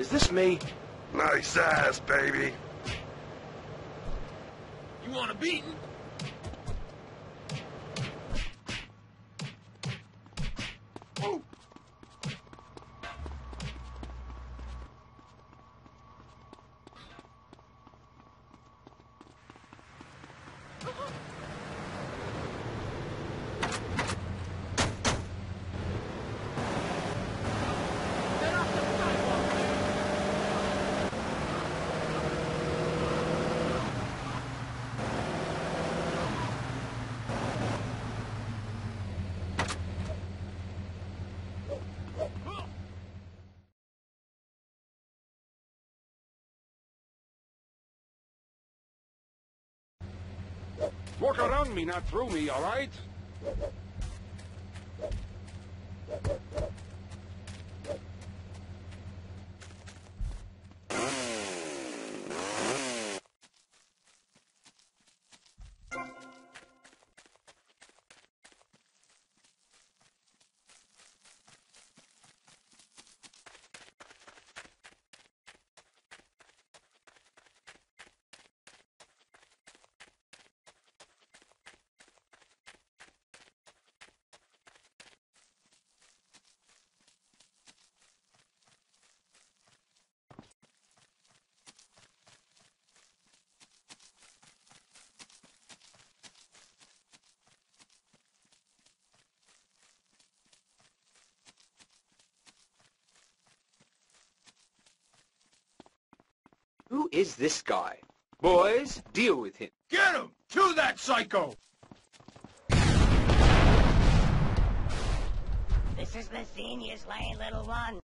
Is this me? Nice ass, baby. You want a beating? Woo. Walk around me, not through me, all right? Who is this guy? Boys, deal with him. Get him! Kill that psycho! This is the senior Slay, little one.